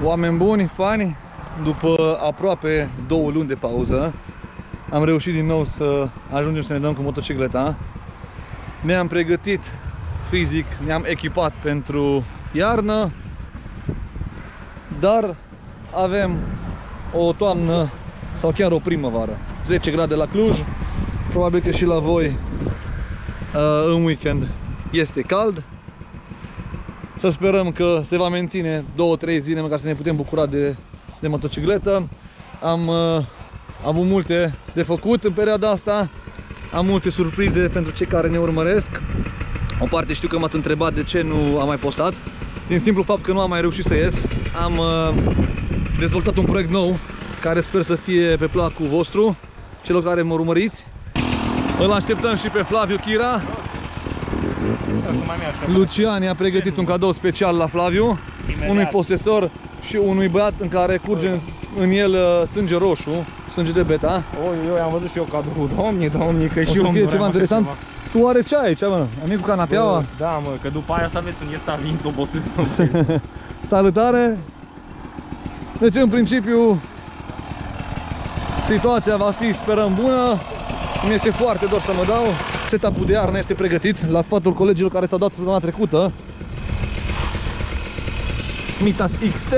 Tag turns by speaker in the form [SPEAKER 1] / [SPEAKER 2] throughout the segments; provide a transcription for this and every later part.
[SPEAKER 1] Oameni buni, fani, după aproape 2 luni de pauză, am reușit din nou să ajungem să ne dăm cu motocicleta. Ne-am pregătit fizic, ne-am echipat pentru iarnă, dar avem o toamnă sau chiar o primăvară. 10 grade la Cluj, probabil că și la voi în weekend este cald. Să sperăm că se va menține 2-3 zile ca să ne putem bucura de motocicletă. Am avut multe de făcut în perioada asta. Am multe surprize pentru cei care ne urmăresc. O parte știu că m-ați întrebat de ce nu am mai postat. Din simplu fapt că nu am mai reușit să ies. Am dezvoltat un proiect nou care sper să fie pe placul vostru, celor care mă urmăriți. Îl așteptăm și pe Flaviu Chira. Lucian i-a pregătit un cadou special la Flaviu, unui posesor și unui băiat în care curge în el sânge roșu, sânge de beta.
[SPEAKER 2] Eu am văzut și eu cadou, domni, că și eu
[SPEAKER 1] îmi ceva interesant. Tu oare ce ai aici, mă? Amic cu canapeaua?
[SPEAKER 2] Da, mă, că după aia să aveți un iesta vinț obosit.
[SPEAKER 1] Salutare! Deci, în principiu, situația va fi, sperăm, bună. Mi este foarte dor să mă dau. Setup-ul de iarnă este pregătit la sfatul colegilor care s-au dat săptămâna trecută. Mitas XT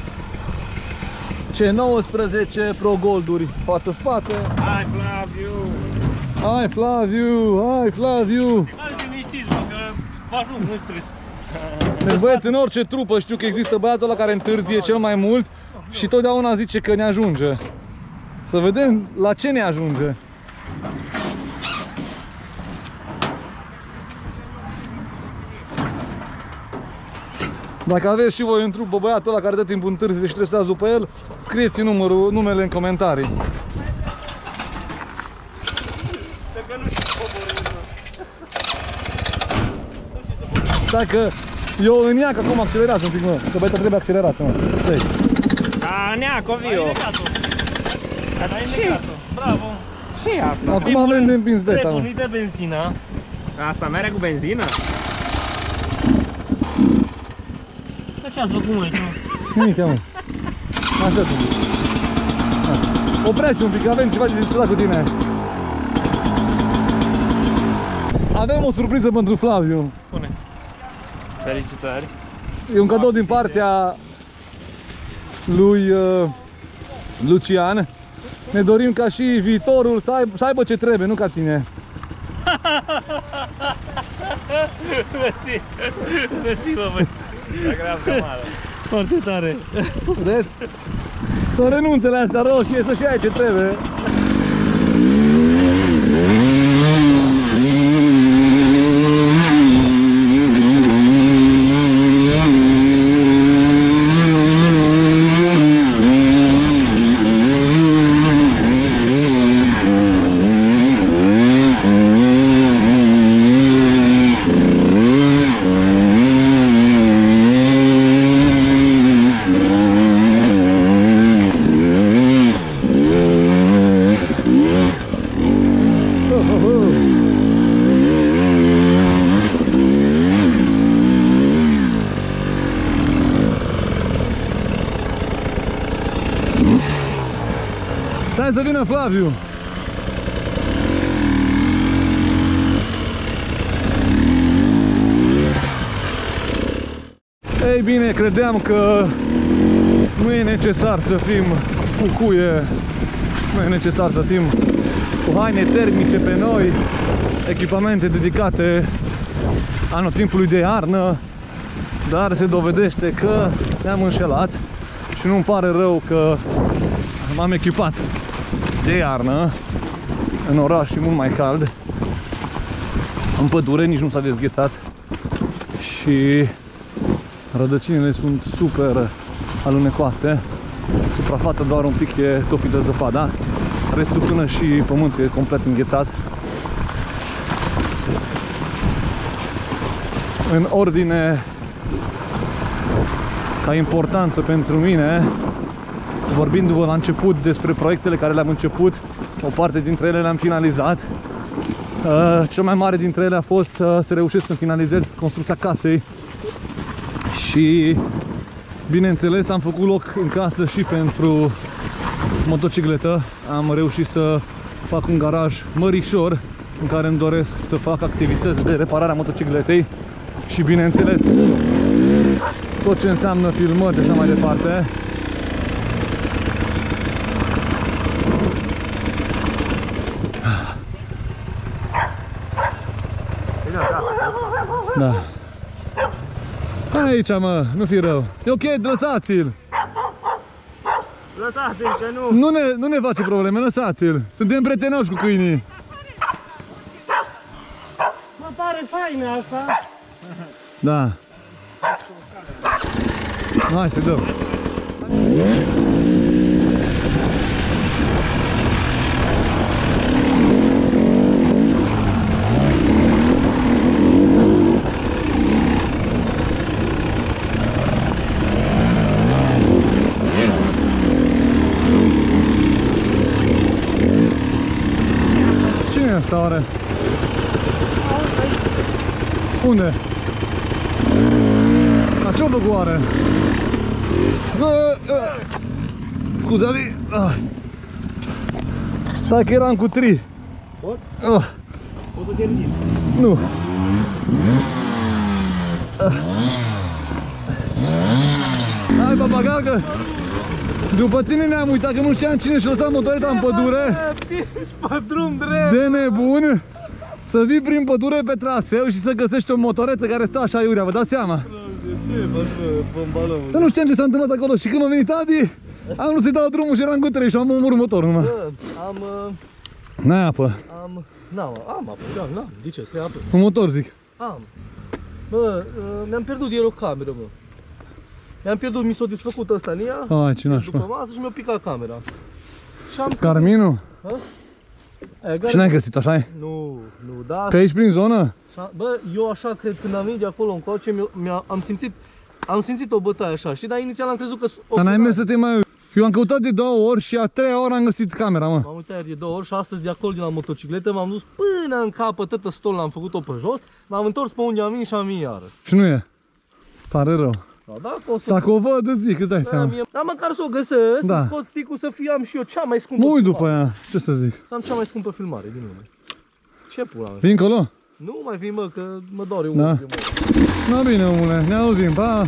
[SPEAKER 1] C19 Pro Golduri față-spate.
[SPEAKER 2] Hai Flaviu!
[SPEAKER 1] Hai Flaviu! Hai Flaviu!
[SPEAKER 2] Hai liniștiți, mă, că vă ajung, nu stres.
[SPEAKER 1] Deci băieți, în orice trupă știu că există băiatul ăla care întârzie cel mai mult și totdeauna zice că ne ajunge. Să vedem la ce ne ajunge. Dacă aveți și voi un trup, băiatul ăla care dă timpul întârzi și trebuie să dați după el, scrieți numele în comentarii. Dacă eu în neac acum accelerați un pic, mă, că băieta trebuie accelerată, mă.
[SPEAKER 2] A, neac, ovio. Ai negat-o. Bravo. Ce asta?
[SPEAKER 1] Acum avem de împins beta, mă.
[SPEAKER 2] Trebuie de benzină. Asta merge cu benzină? Ce ați făcut, măi?
[SPEAKER 1] Nimic, mă. Așa sunt. Oprește un pic, avem ceva de discutat cu tine. Avem o surpriză pentru Flaviu.
[SPEAKER 2] Spune. Felicitări.
[SPEAKER 1] E un cadou din partea lui Lucian. Ne dorim ca și viitorul să aibă ce trebuie, nu ca tine.
[SPEAKER 2] Mersi. Mersi, mă, mersi. Foarte tare.
[SPEAKER 1] Vedeți? Să renunțe la astea roșie, să-și ai ce trebuie. Stai să vină Flaviu! Ei bine, credeam că nu e necesar să fim cu cuie, nu e necesar să fim cu haine termice pe noi, echipamente dedicate anotimpului de iarnă, dar se dovedește că ne-am înșelat și nu-mi pare rău că m-am echipat de iarnă în oraș și mult mai cald. În pădure nici nu s-a dezghețat și rădăcinile sunt super alunecoase. Suprafața doar un pic e topită de zăpada, restul până și pământul e complet înghețat. În ordine ca importanță pentru mine, vorbindu-vă la început despre proiectele care le-am început, o parte dintre ele le-am finalizat. Cel mai mare dintre ele a fost să reușesc să finalizez construcția casei și Bineînțeles, am făcut loc în casă și pentru motocicletă. Am reușit să fac un garaj mărișor în care îmi doresc să fac activități de reparare a motocicletei și, bineînțeles, tot ce înseamnă filmări și așa mai departe. Da. Aici, mă, nu fi rău. E ok, lăsați-l.
[SPEAKER 2] Lăsați-l că nu.
[SPEAKER 1] Nu ne face probleme, lăsați-l. Suntem prietenoși cu câinii.
[SPEAKER 2] Mă pare faină asta.
[SPEAKER 1] Da. Hai să dăm. Cine e asta oare? Unde? La ce-o făcut oare? Scuzați! Stai că eram cu tri.
[SPEAKER 2] Pot?
[SPEAKER 1] Oh.
[SPEAKER 2] Pot să te ridici.
[SPEAKER 1] Nu. Hai, papagalcă! După tine ne-am uitat că nu știam cine și-a lăsat motoreta în pădure.
[SPEAKER 2] Ești pe drum drept.
[SPEAKER 1] De nebun! Să vii prin pădure pe traseu și să găsești o motoretă care stă așa iurea, vă dați seama? Să nu știam ce s-a întâmplat acolo și când a venit Adi, am vrut să-i dau drumul și eram cu trei și am omorât motorul numai. N-ai apă.
[SPEAKER 3] Am apă, da, de ce? Să apă?
[SPEAKER 1] Un motor, zic.
[SPEAKER 3] Am. Bă, mi-am pierdut ieri o cameră, mă. Mi-am pierdut, mi s-a desfăcut ăsta în ea.
[SPEAKER 1] Ai, ce nașpa.
[SPEAKER 3] După masă și mi-a picat camera. Și am
[SPEAKER 1] Carminul? Și n-ai găsit, așa-i?
[SPEAKER 3] Nu, da.
[SPEAKER 1] Pe aici prin zonă?
[SPEAKER 3] Bă, eu așa cred, când am venit de acolo încoace, am simțit o bătaie așa, știi? Dar inițial am crezut că...
[SPEAKER 1] Dar n-ai mers să te mai... Eu am căutat de 2 ori și a 3-a oră am găsit camera, mă.
[SPEAKER 3] M-am uitat ieri de 2 ori și astăzi de acolo, de la motocicletă, m-am dus până în capăt, tătă stol, l-am făcut-o pe jos, m-am întors pe unde am venit și am venit iară.
[SPEAKER 1] Și nu e. Pare rău. Dacă o văd, îți zic, îți dai seama.
[SPEAKER 3] Dar măcar să o găsesc,
[SPEAKER 1] da.
[SPEAKER 3] să scot sticul, să fie am și eu cea mai scumpă.
[SPEAKER 1] Mă uit după ea, ce să zic.
[SPEAKER 3] Să am cea mai scumpă filmare din lume. Ce pula mea?
[SPEAKER 1] Vin încolo?
[SPEAKER 3] Nu mai vin, mă, că mă doare
[SPEAKER 1] da.
[SPEAKER 3] unghiul, mă.
[SPEAKER 1] Na bine, omule, ne auzim, pa!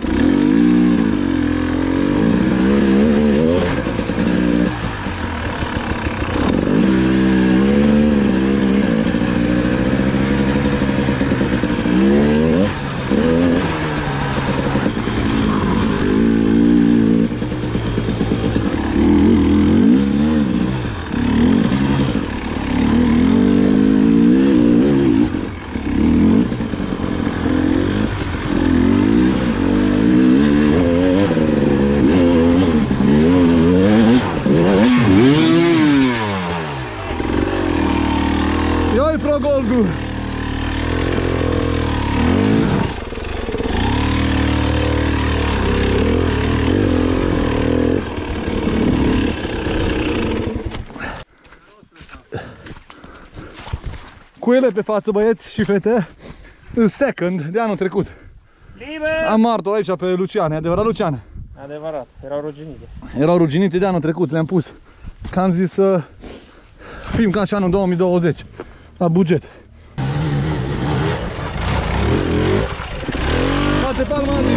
[SPEAKER 1] Ia-i Progoldul! Cu ele pe față, băieți și fete, în second de anul trecut.
[SPEAKER 2] Liber!
[SPEAKER 1] Am martor aici pe Luciane, adevărat Luciane?
[SPEAKER 2] Adevărat, erau ruginite.
[SPEAKER 1] Erau ruginite de anul trecut, le-am pus. Că am zis să fim ca și anul 2020, la buget. Face palma, Adi!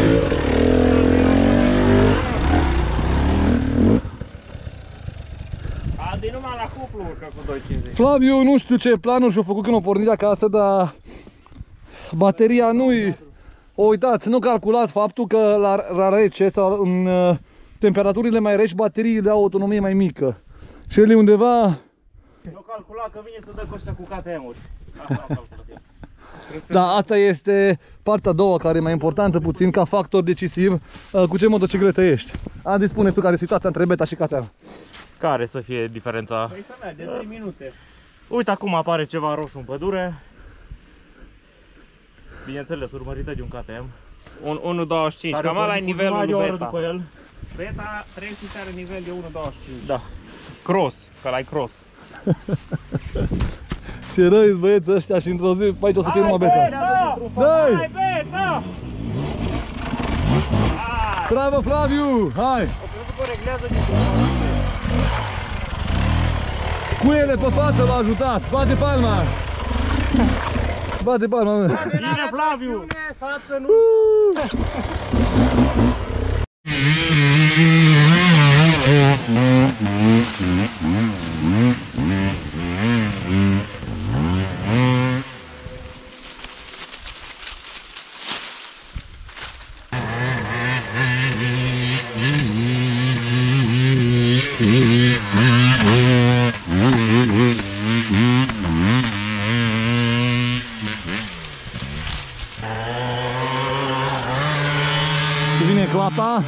[SPEAKER 2] Adi numai la cuplu urcă cu 2,50.
[SPEAKER 1] Flaviu, nu știu ce planuri și-a făcut când a pornit acasă, dar bateria nu-i... O uitat, nu calculat faptul că la rece sau în temperaturile mai reci, bateriile au autonomie mai mică. Și el e undeva...
[SPEAKER 2] Eu calculat că vine să dă cu ăștia cu KTM-uri. Asta am calculat eu.
[SPEAKER 1] Da, asta este partea a doua, care e mai importantă puțin, ca factor decisiv, cu ce motocicletă ești. Adi, spune tu care e situația între Beta și KTM.
[SPEAKER 2] Care să fie diferența?
[SPEAKER 4] Păi să merg de 3 minute.
[SPEAKER 2] Uite, acum apare ceva roșu în pădure. Bineînțeles, urmărită de un KTM.
[SPEAKER 4] Un 1.25, cam ăla e nivelul lui Beta.
[SPEAKER 2] După el.
[SPEAKER 4] Beta 300 are nivel de 1.25.
[SPEAKER 2] Da.
[SPEAKER 4] Cross, că ăla e cross.
[SPEAKER 1] Ce răi băieți ăștia și într-o zi aici o să fie numai Beta. Dai!
[SPEAKER 4] Hai, Beta! Hai!
[SPEAKER 1] Bravo, Flaviu! Hai!
[SPEAKER 2] O crezut că reglează din
[SPEAKER 1] Cuiele pe față l-a ajutat! Bate palma! Bate palma, mă!
[SPEAKER 2] Bine, Flaviu!
[SPEAKER 3] Față, nu!
[SPEAKER 1] Și vine clapa.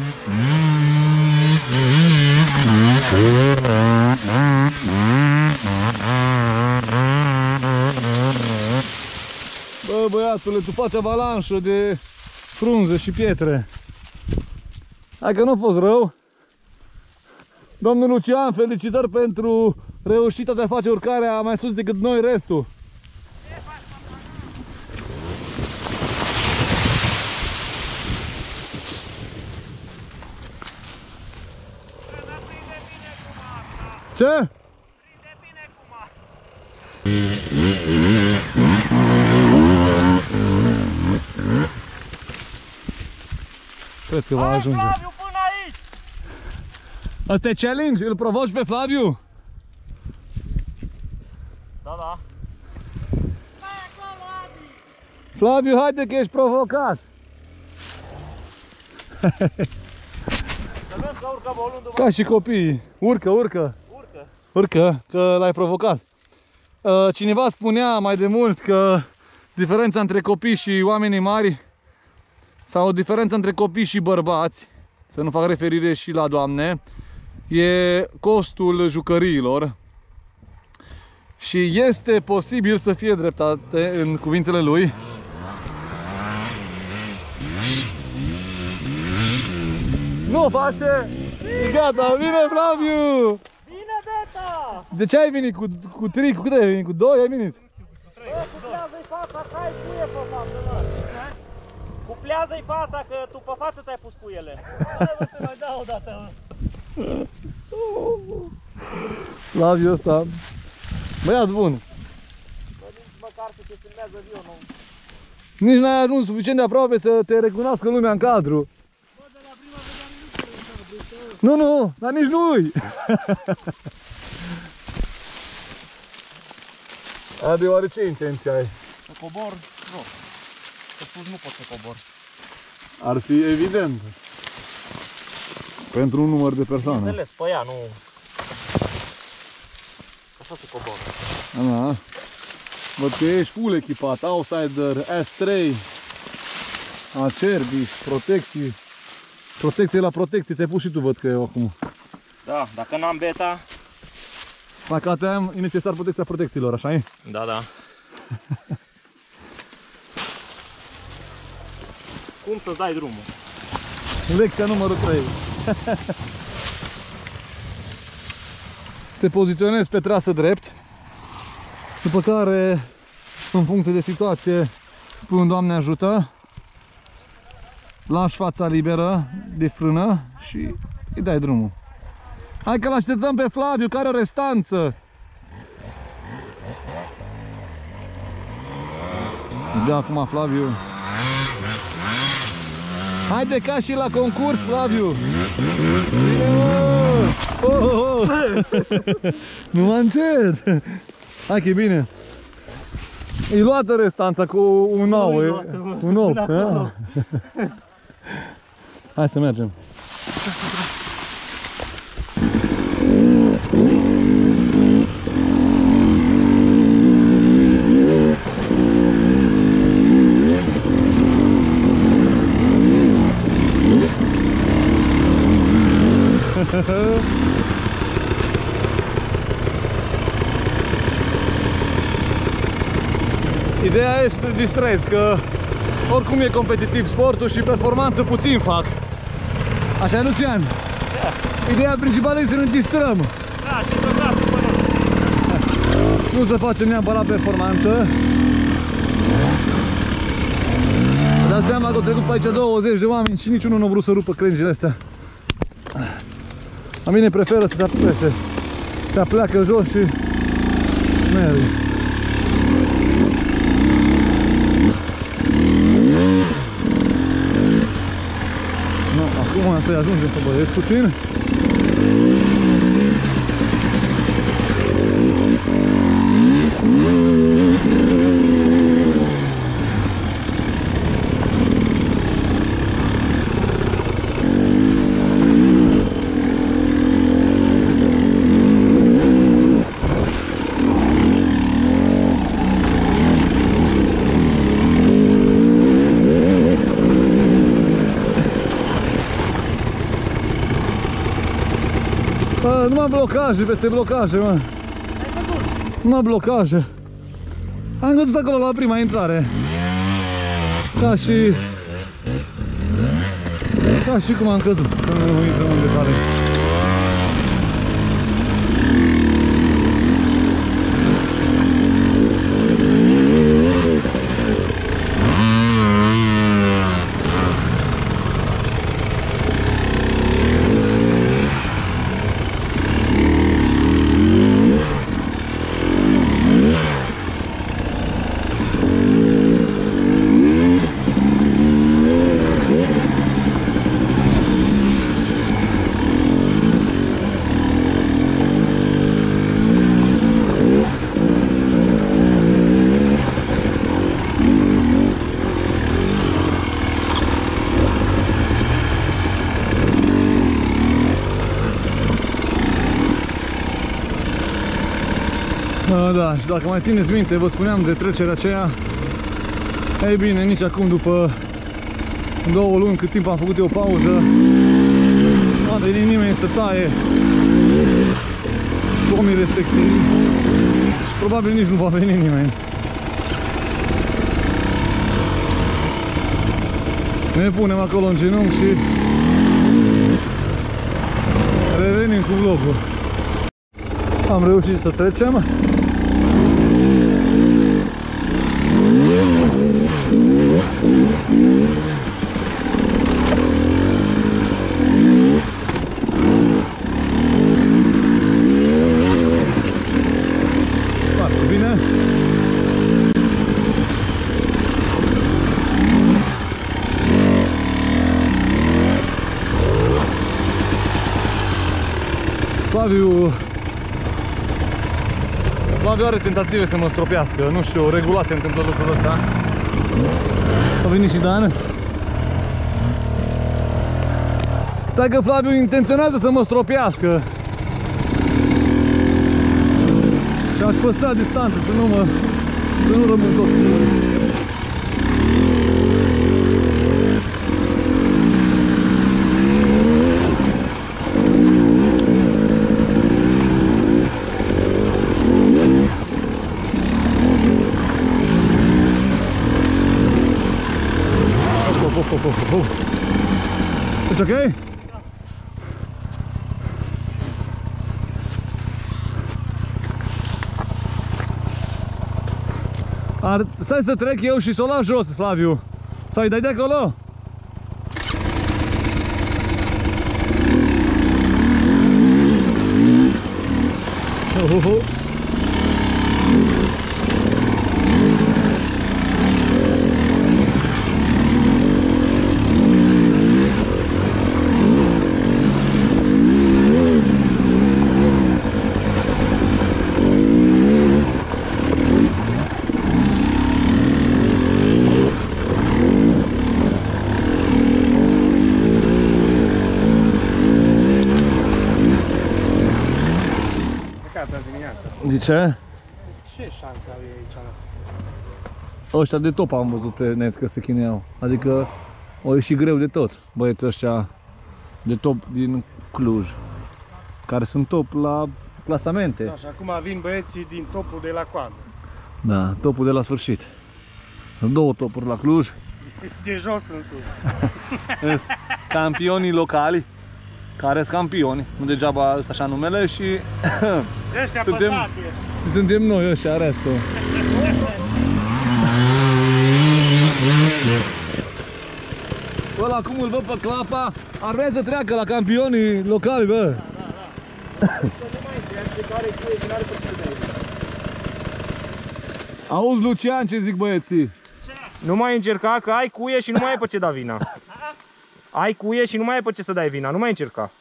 [SPEAKER 1] Bă, băiatule, tu faci avalanșă de frunze și pietre. Hai că nu a fost rău. Domnul Lucian, felicitări pentru reușita de a face urcarea mai sus decât noi restul. Ce? Cred că va ajunge.
[SPEAKER 2] Flaviu, până aici!
[SPEAKER 1] Asta e challenge? Îl provoci pe Flaviu?
[SPEAKER 2] Da, da.
[SPEAKER 1] Flaviu, haide că ești provocat!
[SPEAKER 2] Să vezi că urcă bolul după.
[SPEAKER 1] Ca și copiii. Urcă, urcă!
[SPEAKER 2] Urcă.
[SPEAKER 1] Urcă, că l-ai provocat. Cineva spunea mai de mult că diferența între copii și oamenii mari, sau diferența între copii și bărbați, să nu fac referire și la doamne, e costul jucăriilor. Și este posibil să fie dreptate în cuvintele lui. Nu face! E gata, vine Flaviu!
[SPEAKER 2] Bine, Beta!
[SPEAKER 1] De ce ai venit cu 3? Cu cât ai venit? Cu 2 ai venit?
[SPEAKER 2] Bă, cuplează-i fața, că ai cuie pe față, mă! Cuplează-i fața, că tu pe față te-ai pus cuiele. Hai, mă, să mai dau o dată, mă!
[SPEAKER 1] Flaviu ăsta, băiat bun.
[SPEAKER 2] Bă, nici măcar să te filmează viu, nu?
[SPEAKER 1] Nici n-ai ajuns suficient de aproape să te recunoască lumea în cadru.
[SPEAKER 2] Bă, de la prima vedere
[SPEAKER 1] Nu, nu, dar nici nu-i. Adi, oare ce intenție ai?
[SPEAKER 2] să cobor, nu. Să spus, nu pot să cobor.
[SPEAKER 1] Ar fi evident. Pentru un număr de persoane.
[SPEAKER 2] Înțeles, pe ea, nu... Așa se cobor.
[SPEAKER 1] Da. Văd că ești full echipat, Outsider, S3, Acerbis, protecții. Protecție la protecție, ți-ai pus și tu, văd că eu acum.
[SPEAKER 2] Da, dacă n-am beta...
[SPEAKER 1] Dacă ATM, e necesar protecția protecțiilor, așa e?
[SPEAKER 2] Da, da. Cum să-ți dai drumul?
[SPEAKER 1] Lecția numărul 3. Te poziționezi pe trasă drept, după care, în funcție de situație, spui un Doamne ajută, lași fața liberă de frână și îi dai drumul. Hai că l-așteptăm pe Flaviu, care are o restanță. Da, acum Flaviu. Haide ca și la concurs, Flaviu. Bine, mă! Oh, oh, oh. Nu mă încet. Hai că e bine. E luată restanța cu un ou. Un ou. Hai să mergem. Ideea este să te distrezi, că oricum e competitiv sportul și performanță puțin fac. Așa e, Lucian? Da. Ideea principală e să ne distrăm.
[SPEAKER 2] Da, și să dați până.
[SPEAKER 1] Nu să facem neapărat performanță. dați seama că au trecut pe aici 20 de oameni și niciunul nu a vrut să rupă crengile astea. La mine preferă să se apese. Se apleacă jos și merge. No, acum să-i ajungem să băieți puțin. Numai blocaje peste blocaje, mă. Numai blocaje. Am găsit acolo la prima intrare. Ca și cum am căzut. Că nu intrăm în detalii. Da, și dacă mai țineți minte, vă spuneam de trecerea aceea. Ei bine, nici acum, după 2 luni, cât timp am făcut eu o pauză, nu a venit nimeni să taie pomii respectivi și probabil nici nu va veni nimeni. Ne punem acolo în genunchi și revenim cu vlogul. Am reușit să trecem. Foarte bine. Flaviu are tentative să mă stropească, nu știu, regulat se întâmplă lucrul ăsta. A venit și Dan. Dacă Flaviu intenționează să mă stropească și aș păstra distanță să nu rămân tot. It's okay? Stai să trec eu și să o las jos, Flaviu. Sau îi dai de acolo? De ce?
[SPEAKER 3] Ce șanse au ei aici?
[SPEAKER 1] Ăștia de top am văzut pe net că se chinuiau. Adică au ieșit greu de tot băieții ăștia de top din Cluj, care sunt top la clasamente.
[SPEAKER 3] Da, și acum vin băieții din topul de la coadă.
[SPEAKER 1] Da, topul de la sfârșit. Sunt 2 topuri la Cluj.
[SPEAKER 3] De jos în sus.
[SPEAKER 1] Campionii locali, care sunt campioni, nu degeaba ăsta așa numele și
[SPEAKER 3] Ăștia
[SPEAKER 1] suntem noi ăștia, restul. Ăla cum îl văd pe Clapa, ar vrea să treacă la campionii locali, bă. Auzi, Lucian, ce zic băieții?
[SPEAKER 4] Nu mai încerca că ai cuie și nu mai ai pe ce da vina. Ai cuie și nu mai ai pe ce să dai vina, nu mai încerca.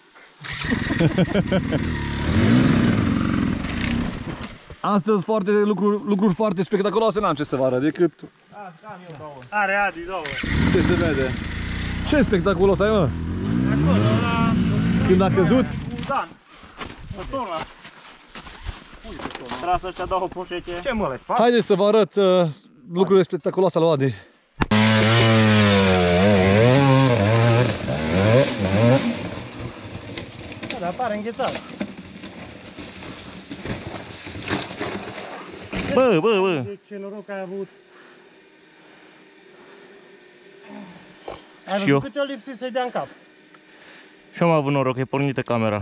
[SPEAKER 1] Astăzi lucruri foarte spectaculoase n-am ce să vă arăt, decât...
[SPEAKER 2] Are Adi, două.
[SPEAKER 1] Ce se vede? Ce spectaculos ai, mă?
[SPEAKER 2] Acolo, la...
[SPEAKER 1] Când a căzut?
[SPEAKER 2] Cu Dan. Motorul ăla. Trasă ăștia două poșete.
[SPEAKER 4] Ce mă, le spart?
[SPEAKER 1] Haideți să vă arăt lucrurile spectaculoase ale lui Adi.
[SPEAKER 2] Da, dar pare înghețat.
[SPEAKER 4] Bă.
[SPEAKER 2] Ce noroc ai avut. Ai
[SPEAKER 4] Și
[SPEAKER 2] văzut
[SPEAKER 4] eu.
[SPEAKER 2] câte o lipsit să-i dea în cap.
[SPEAKER 4] Și am avut noroc, e pornită camera.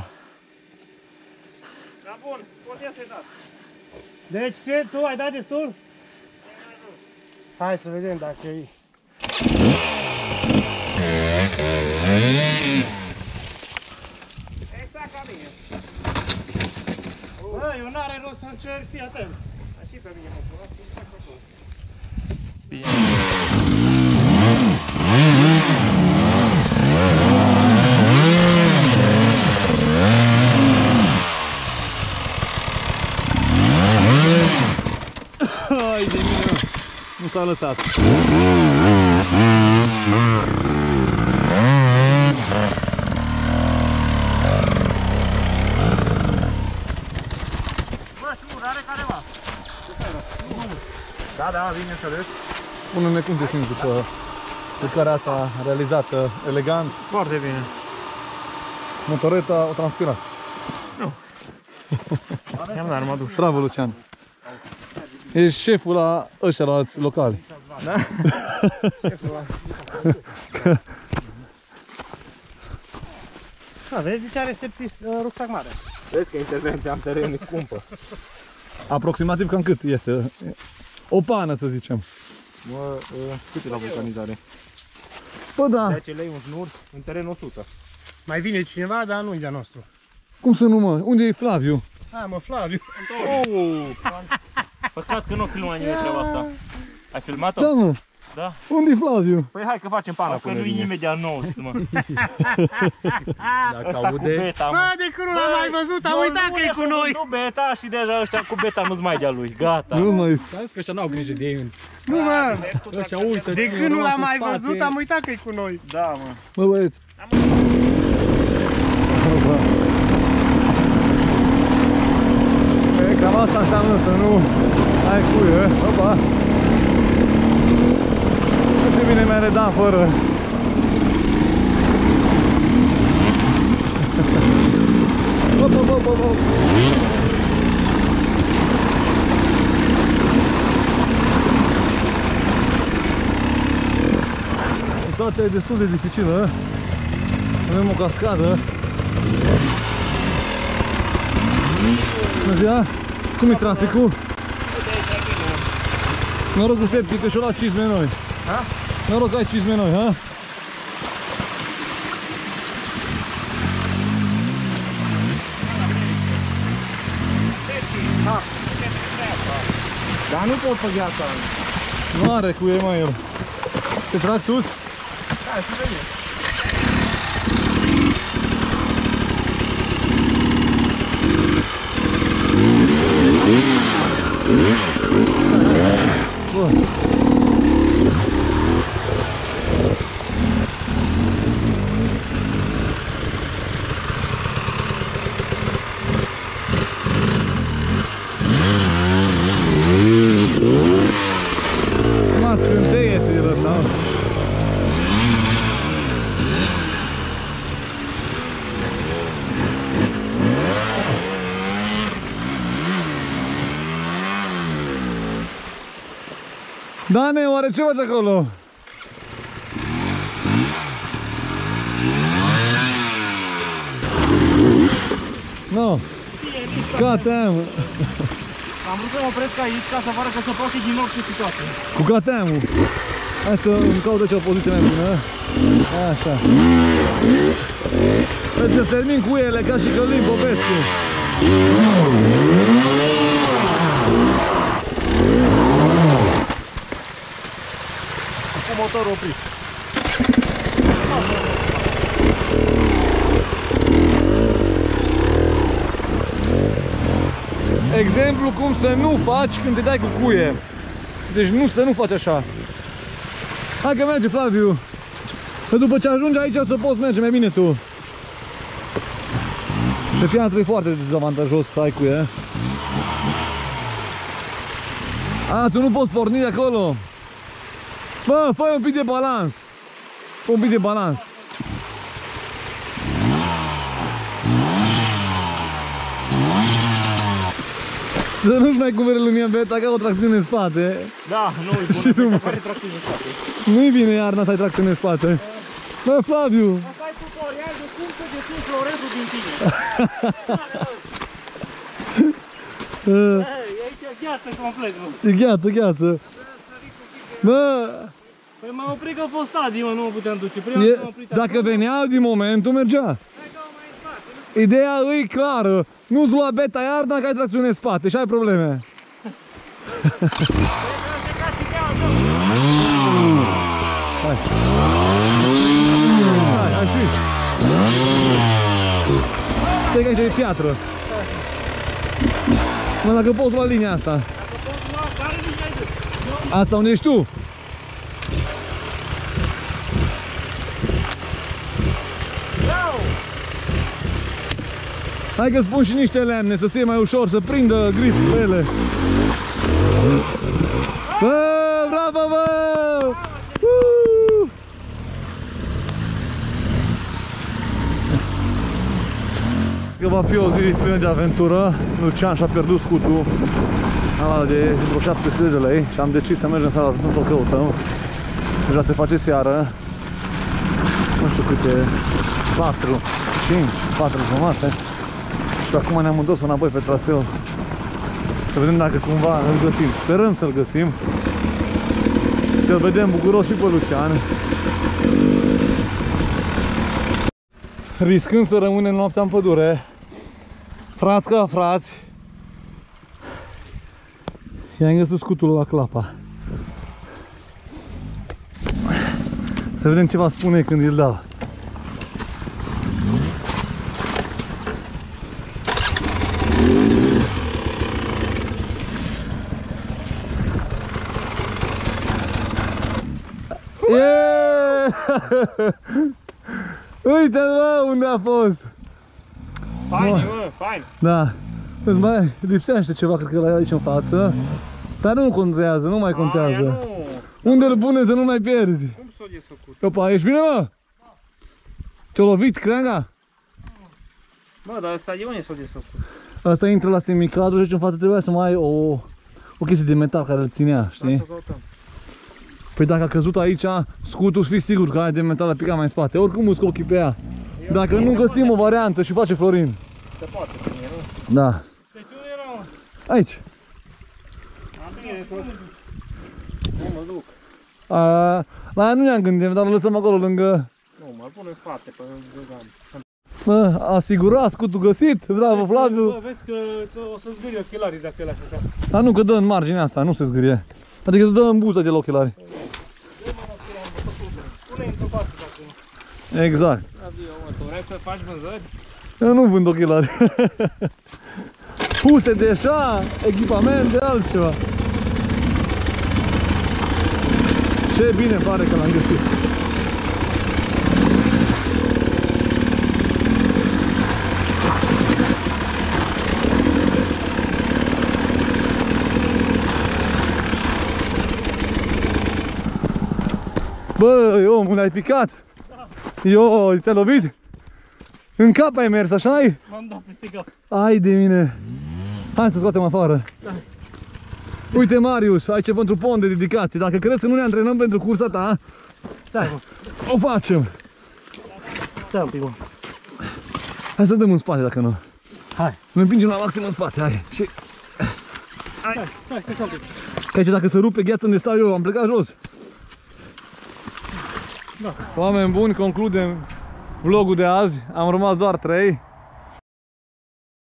[SPEAKER 2] Da, bun, poate să-i dat. Deci ce, tu ai dat destul? Hai să vedem dacă e.
[SPEAKER 4] Exact ca mine.
[SPEAKER 2] Bă, eu n-are rost să încerc, fii atent.
[SPEAKER 4] Și pe mine mă pula, exact acolo.
[SPEAKER 1] Hai de mine, nu s-a lăsat.
[SPEAKER 2] Bă, șur, are careva.
[SPEAKER 4] Da, bineînțeles.
[SPEAKER 1] Spune-ne cum te simți după lucrarea asta realizată elegant.
[SPEAKER 4] Foarte bine.
[SPEAKER 1] Motoreta o transpirat.
[SPEAKER 4] I-am dat armadura.
[SPEAKER 1] Bravo, Lucian. Ești șeful la ăștia locali.
[SPEAKER 4] Da?
[SPEAKER 2] Da, vezi, ce are septis rucsac mare.
[SPEAKER 4] Vezi că intervenția în teren e scumpă.
[SPEAKER 1] Aproximativ cam cât iese? O pană, să zicem.
[SPEAKER 4] Mă, cât e la vulcanizare?
[SPEAKER 1] Bă, da.
[SPEAKER 4] 10 lei un șnur, în teren 100.
[SPEAKER 2] Mai vine cineva, dar nu-i de-a nostru.
[SPEAKER 1] Cum să nu, mă? Unde e Flaviu?
[SPEAKER 2] Hai mă, Flaviu.
[SPEAKER 4] Păcat că nu filma nimeni treaba asta. Ai filmat-o?
[SPEAKER 1] Da, mă.
[SPEAKER 4] Da.
[SPEAKER 1] Unde e Flaviu?
[SPEAKER 4] Păi hai că facem pana
[SPEAKER 3] Dacă
[SPEAKER 4] cu
[SPEAKER 3] nu-i
[SPEAKER 4] Nărinie.
[SPEAKER 3] imediat nou, mă.
[SPEAKER 4] Dacă ăsta cu beta, mă.
[SPEAKER 2] Bă, de când nu l-am mai văzut, am uitat că e cu noi.
[SPEAKER 3] Nu beta și deja ăștia cu beta nu-ți mai de-a lui, gata.
[SPEAKER 1] Nu mai...
[SPEAKER 5] Vezi că ăștia n-au grijă de ei.
[SPEAKER 2] Nu mă,
[SPEAKER 5] Ăștia uită.
[SPEAKER 2] de când nu l-am mai văzut, am uitat că e cu noi.
[SPEAKER 3] Da, mă.
[SPEAKER 1] Bă, băieți. E, cam asta înseamnă să nu ai cuie. Opa. Ce bine mi-a redat fără. Hop. Situația e destul de dificilă. Avem o cascadă. Bună ziua! Cum e traficul? Noroc cu septic că și-o luat cizme noi.
[SPEAKER 4] Ha?
[SPEAKER 1] Noroc că ai cizme noi, ha?
[SPEAKER 4] Dar nu pot pe gheața.
[SPEAKER 1] Nu are cu ei, mai el. Te trag sus?
[SPEAKER 4] Hai să vedem.
[SPEAKER 1] Bă. Mă, scânteie să-i lăsau. Dane, oare ce faci acolo? No. KTM.
[SPEAKER 4] Am vrut să mă opresc aici ca să vă arăt că se poate din orice situație.
[SPEAKER 1] Cu KTM-ul. Hai să îmi caut aici o poziție mai bună. Așa. Hai să termin cu ele ca și Călin Popescu.
[SPEAKER 3] Cu motorul oprit.
[SPEAKER 1] Exemplu cum să nu faci când te dai cu cuie. Deci să nu faci așa. Hai că merge, Flaviu. Că după ce ajungi aici o să poți merge mai bine tu. Pe piatră e foarte dezavantajos să ai cuie. A, tu nu poți porni de acolo. Bă, fă un pic de balans. Fă un pic de balans. Să nu-și mai cumpere lumea beta ca o tracțiune în spate.
[SPEAKER 2] Da, nu-i bună, beta care tracțiune în spate.
[SPEAKER 1] Nu-i bine iarna să ai tracțiune în spate. Bă, Flaviu!
[SPEAKER 2] Asta ai tutorial de cum să dețin florezul din tine. Aici e gheață complet, mă.
[SPEAKER 1] E gheață, gheață. Bă!
[SPEAKER 3] Păi m-am oprit că a fost stadii, mă, nu mă puteam duce. Prima dată m-am oprit
[SPEAKER 1] Dacă
[SPEAKER 3] acolo.
[SPEAKER 1] veneau din momentul, mergea. Ideea e clară. Nu-ți lua beta iarna că ai tracțiune în spate și ai probleme. Hai. Hai, hai și. Stai că aici e piatră. Mă, dacă poți lua linia asta. Asta unde ești tu? Hai că spun și niște lemne să fie mai ușor, să prindă grip pe ele. Bă, bravo, bă! Că va fi o zi plină de aventură. Lucian și-a pierdut scutul ala de vreo 700 de lei și am decis să mergem să să-l căutăm. Deja se face seară. Nu știu câte, 4, 5, 4 jumate. Și acum ne-am întors înapoi pe traseu. Să vedem dacă cumva îl găsim. Sperăm să-l găsim. Să-l vedem bucuros și pe Lucian. Riscând să rămânem noaptea în pădure, frați ca frați, i-am găsit scutul la clapa. Să vedem ce va spune când îl dau. Uite, mă, unde a fost!
[SPEAKER 4] Fain, mă, fain!
[SPEAKER 1] Da, îți mai lipsește ceva, cred că l-ai aici în față. Dar nu contează, nu mai contează. Unde îl pune să nu mai pierzi?
[SPEAKER 4] Cum s-o desfăcut?
[SPEAKER 1] Opa, ești bine, mă? Te-a lovit creanga?
[SPEAKER 4] Bă, dar ăsta de unde s-o desfăcut?
[SPEAKER 1] Asta intră la semicadru și aici în față trebuia să mai ai o chestie de metal care îl ținea, știi?
[SPEAKER 4] Să căutăm.
[SPEAKER 1] Păi dacă a căzut aici, scutul, să fii sigur că aia de metal a picat mai în spate. Oricum îți cu ochii pe ea. Dacă nu găsim o variantă și face Florin.
[SPEAKER 4] Se poate pe mine, nu?
[SPEAKER 1] Da.
[SPEAKER 3] Deci unde era, mă?
[SPEAKER 1] Aici.
[SPEAKER 4] Am bine, tot. Nu mă duc.
[SPEAKER 1] La aia nu ne-am gândit, dar o lăsăm acolo lângă.
[SPEAKER 4] Nu, mă pun în spate, pe găgam.
[SPEAKER 1] Bă, asigurat, scutul găsit. Bravo, Flaviu.
[SPEAKER 3] Bă, vezi că o să zgâri ochelarii dacă ele așa.
[SPEAKER 1] Dar nu, că dă în marginea asta, nu se zgârie. Adică se dă în buza de la ochelari.
[SPEAKER 3] Pune într-o parte dacă nu.
[SPEAKER 1] Exact.
[SPEAKER 4] Adio, mă, tu vrei să faci vânzări?
[SPEAKER 1] Eu nu vând ochelari. Puse de așa, echipament de altceva. Ce bine pare că l-am găsit. Băi, omul, ai picat? Io, te-a lovit? În cap ai mers, așa-i?
[SPEAKER 3] M-am dat peste cap.
[SPEAKER 1] Ai de mine. Hai să scoatem afară. Da. Uite, Marius, aici pentru pont de dedicație. Dacă crezi că nu ne antrenăm pentru cursa ta,
[SPEAKER 3] Stai, mă.
[SPEAKER 1] o facem.
[SPEAKER 3] Stai un pic, mă.
[SPEAKER 1] Hai să dăm în spate dacă nu.
[SPEAKER 3] Hai.
[SPEAKER 1] Ne împingem la maxim în spate, hai. Și
[SPEAKER 3] Stai un pic.
[SPEAKER 1] că aici dacă se rupe gheața unde stau eu, am plecat jos. Oameni buni, concludem vlogul de azi. Am rămas doar 3.